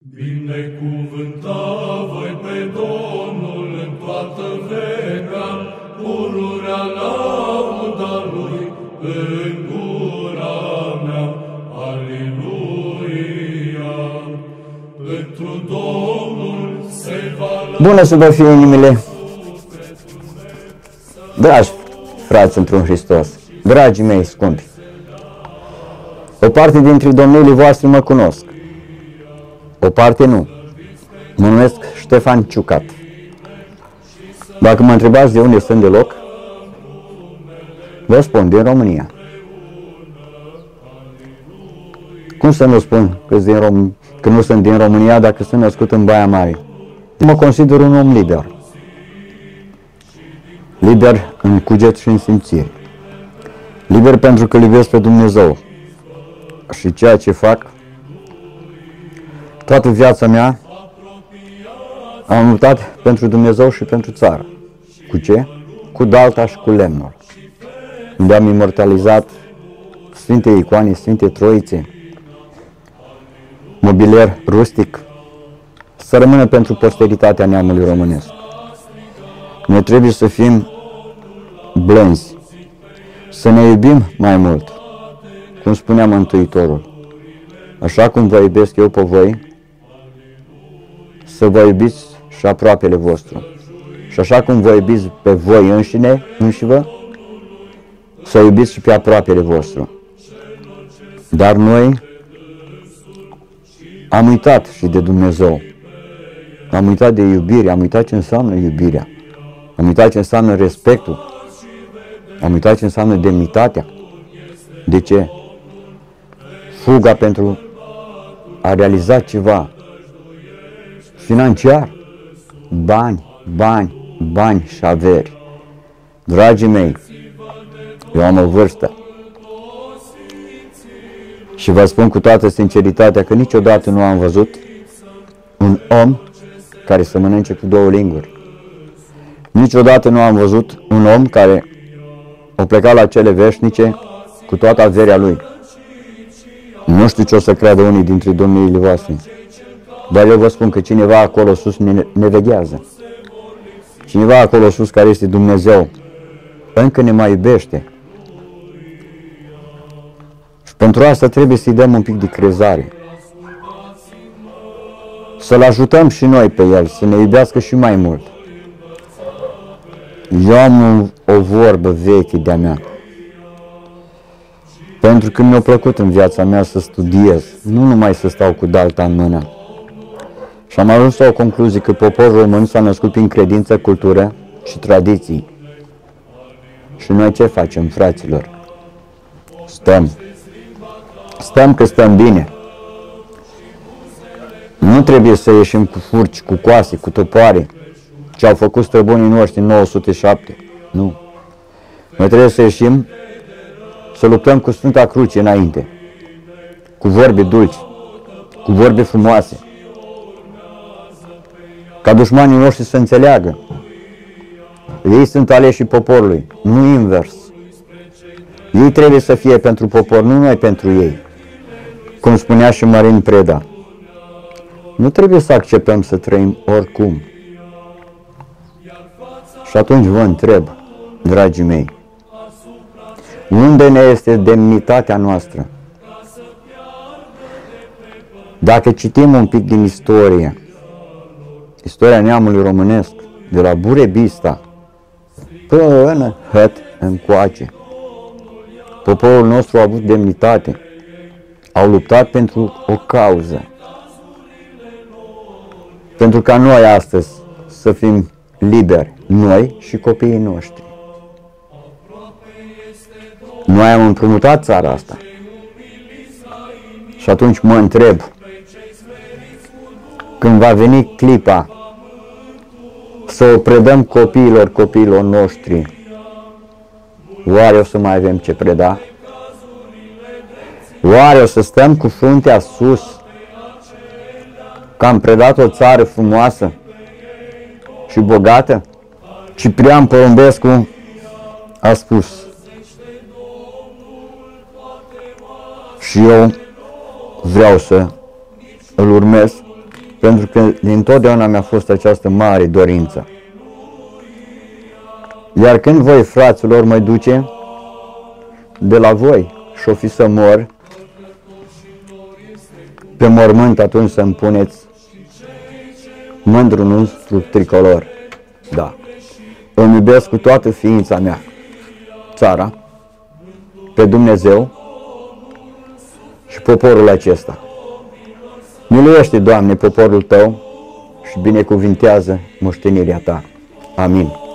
Binecuvânta voi pe Domnul în toată vremea, pururea lauda Lui în gura mea. Aleluia! Pentru Domnul se va lăsa. Bună să vă fie inimile! Dragi frați într-un Hristos, dragii mei scumpi, o parte dintre domniile voastre mă cunosc, o parte nu. Mă numesc Ștefan Ciucat. Dacă mă întrebați de unde sunt deloc, vă spun, din România. Cum să nu spun că nu sunt din România dacă sunt născut în Baia Mare? Mă consider un om liber. Liber în cuget și în simțire. Liber pentru că iubesc pe Dumnezeu. Și ceea ce fac, toată viața mea, am luptat pentru Dumnezeu și pentru țară. Cu ce? Cu dalta și cu lemnul. Unde am imortalizat Sfinte Icoane, Sfinte Troițe, mobilier rustic, să rămână pentru posteritatea neamului românesc. Noi trebuie să fim blânzi, să ne iubim mai mult, cum spunea Mântuitorul. Așa cum vă iubesc eu pe voi, să vă iubiți și aproapele vostru. Și așa cum vă iubiți pe voi înșivă, să iubiți și pe aproapele vostru. Dar noi am uitat și de Dumnezeu. Am uitat de iubire, am uitat ce înseamnă iubirea. Am uitat ce înseamnă respectul. Am uitat ce înseamnă demnitatea. De ce? Fuga pentru a realiza ceva financiar. Bani, bani, bani și averi. Dragii mei, eu am o vârstă și vă spun cu toată sinceritatea că niciodată nu am văzut un om care să mănânce cu două linguri. Niciodată nu am văzut un om care a plecat la cele veșnice cu toată averea lui. Nu știu ce o să creadă unii dintre domniile voastre, dar eu vă spun că cineva acolo sus ne veghează. Cineva acolo sus, care este Dumnezeu, încă ne mai iubește. Și pentru asta trebuie să-i dăm un pic de crezare. Să-L ajutăm și noi pe El, să ne iubească și mai mult. Eu am o vorbă veche de-a mea. Pentru că mi-a plăcut în viața mea să studiez, nu numai să stau cu dalta în mână. Și am ajuns la o concluzie că poporul român s-a născut prin credință, cultură și tradiții. Și noi ce facem, fraților? Stăm. Stăm că stăm bine. Nu trebuie să ieșim cu furci, cu coase, cu topoare, ce au făcut străbunii noștri în 907. Nu. Noi trebuie să ieșim, să luptăm cu Sfânta Cruce înainte, cu vorbe dulci, cu vorbe frumoase, ca dușmanii noștri să înțeleagă. Ei sunt aleșii poporului, nu invers. Ei trebuie să fie pentru popor, nu noi pentru ei. Cum spunea și Marin Preda, nu trebuie să acceptăm să trăim oricum. Și atunci vă întreb, dragii mei, unde ne este demnitatea noastră? Dacă citim un pic din istorie, istoria neamului românesc, de la Burebista până Hăt încoace, poporul nostru a avut demnitate, au luptat pentru o cauză. Pentru ca noi astăzi să fim liberi, noi și copiii noștri. Noi am împrumutat țara asta. Și atunci mă întreb, când va veni clipa să o predăm copiilor noștri, oare o să mai avem ce preda? Oare o să stăm cu fruntea sus, că am predat o țară frumoasă și bogată? Ciprian Porumbescu a spus, și eu vreau să îl urmez pentru că dintotdeauna mi-a fost această mare dorință. Iar când voi, fraților, mă duce de la voi și-o fi să mor pe mormânt, atunci să-mi puneți mândrul nostru tricolor. Da. Îmi iubesc cu toată ființa mea țara, pe Dumnezeu și poporul acesta. Miluiește, Doamne, poporul Tău și binecuvintează moștenirea Ta. Amin.